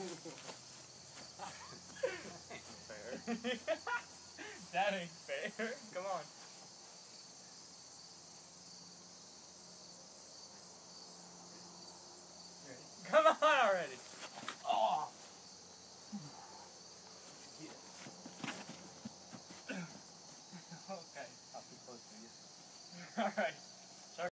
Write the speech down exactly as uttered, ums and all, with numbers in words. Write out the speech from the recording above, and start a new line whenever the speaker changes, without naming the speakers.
Fair.
That ain't fair. Come on. Come on already. Oh. Okay.
I'll be close to you.
All right.